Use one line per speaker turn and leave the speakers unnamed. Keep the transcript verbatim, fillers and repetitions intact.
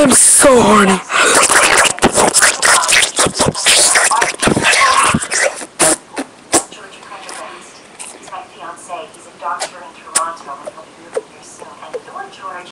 am so horny.
He's my fiance. He's a doctor in Toronto, and he'll be moving here soon. And your George